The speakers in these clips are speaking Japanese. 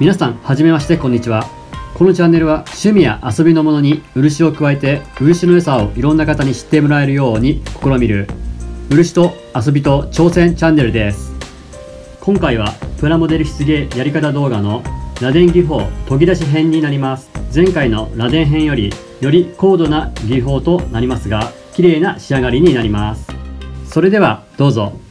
皆さん、はじめまして、こんにちは。このチャンネルは趣味や遊びのものに漆を加えて、漆の良さをいろんな方に知ってもらえるように試みる漆と遊びと挑戦チャンネルです。今回はプラモデル漆芸やり方動画の螺鈿技法研ぎ出し編になります。前回の螺鈿編より高度な技法となりますが、綺麗な仕上がりになります。それではどうぞ。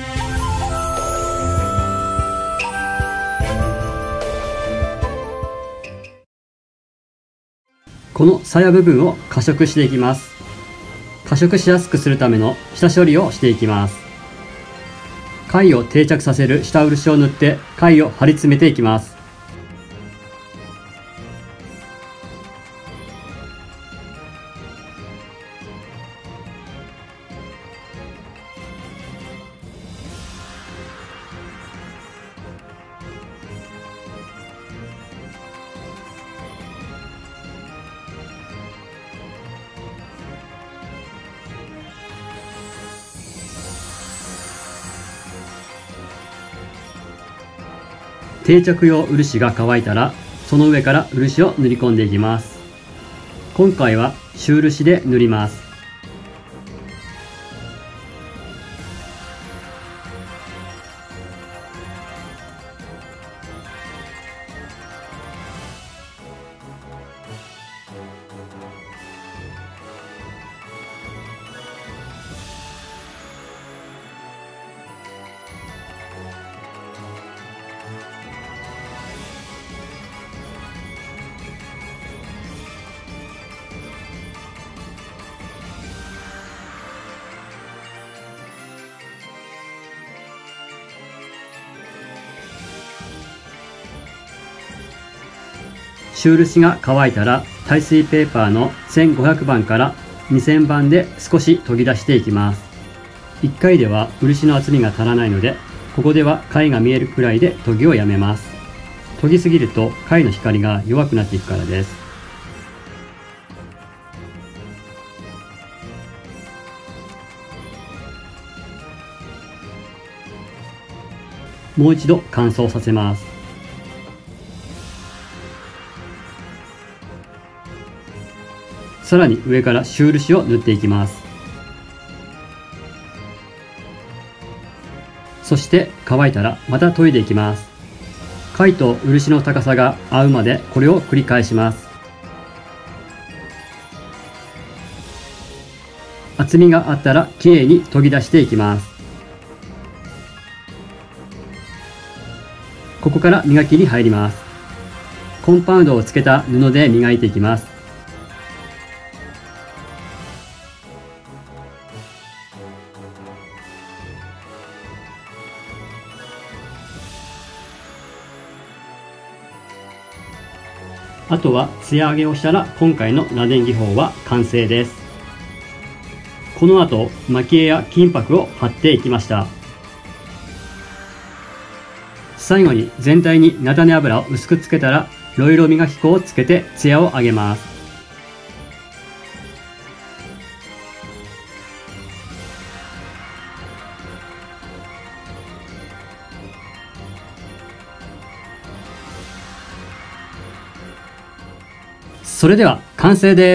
この鞘部分を加色していきます。加色しやすくするための下処理をしていきます。貝を定着させる下漆を塗って貝を張り詰めていきます。定着用漆が乾いたら、その上から漆を塗り込んでいきます。今回は朱漆で塗ります。朱漆が乾いたら耐水ペーパーの1500番から2000番で少し研ぎ出していきます。1回では漆の厚みが足らないので、ここでは貝が見えるくらいで研ぎをやめます。研ぎすぎると貝の光が弱くなっていくからです。もう一度乾燥させます。さらに上から朱漆を塗っていきます。そして乾いたらまた研いでいきます。貝と漆の高さが合うまでこれを繰り返します。厚みがあったらきれいに研ぎ出していきます。ここから磨きに入ります。コンパウンドをつけた布で磨いていきます。あとは艶上げをしたら今回の螺鈿技法は完成です。この後蒔絵や金箔を貼っていきました。最後に全体に菜種油を薄くつけたらロイロ磨き粉をつけて艶を上げます。それでは完成です。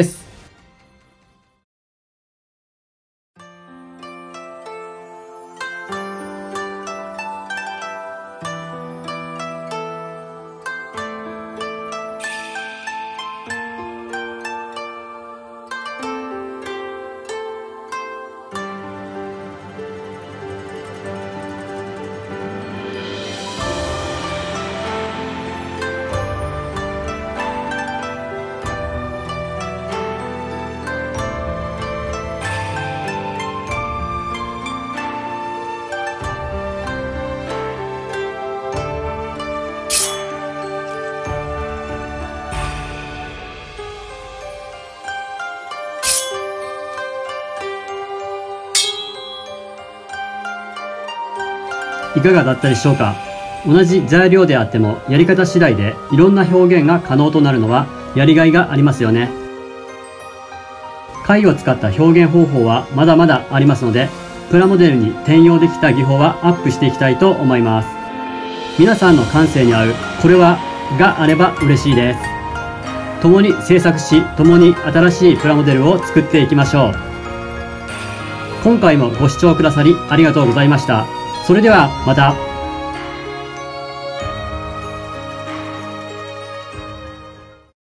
いかがだったでしょうか。同じ材料であってもやり方次第でいろんな表現が可能となるのはやりがいがありますよね。貝を使った表現方法はまだまだありますので、プラモデルに転用できた技法はアップしていきたいと思います。皆さんの感性に合う、これはがあれば嬉しいです。共に制作し、共に新しいプラモデルを作っていきましょう。今回もご視聴くださりありがとうございました。それではまた。